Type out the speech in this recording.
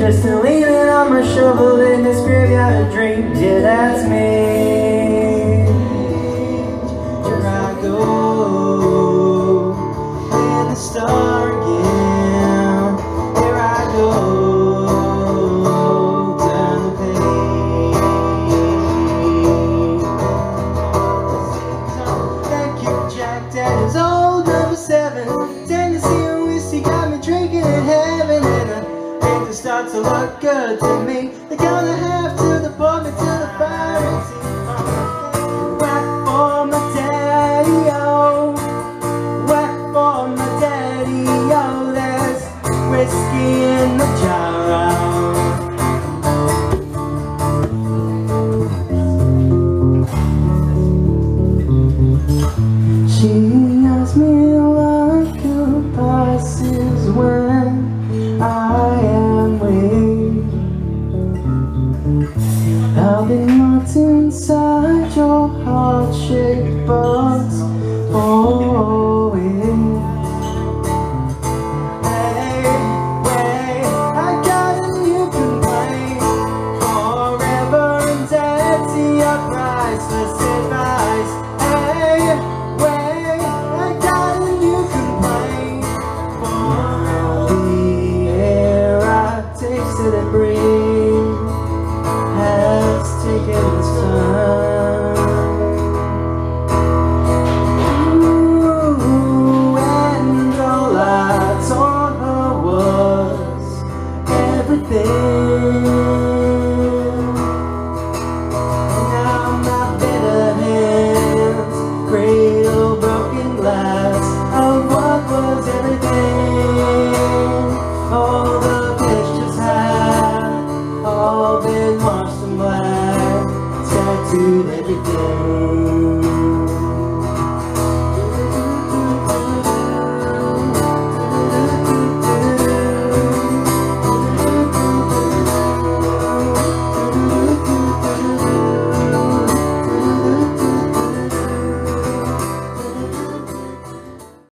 just leaning on my shovel in this graveyard of dreams. Yeah, that's me. Here I go, in the star again. Here I go, turn the page. Thank you, Jack Daniels, old number 7. Tennessee and whiskey got me drinking in heaven, and I think it starts to look good to me. They're gonna have to deport me to the fire and see. Whack for my daddy-o, whack for my daddy-o. There's whiskey in the jar. She asked me like a passes when I am weak. I've been locked inside your heart-shaped box for a week. Hey, wait, I got a new complaint. Forever indebted to your priceless advice.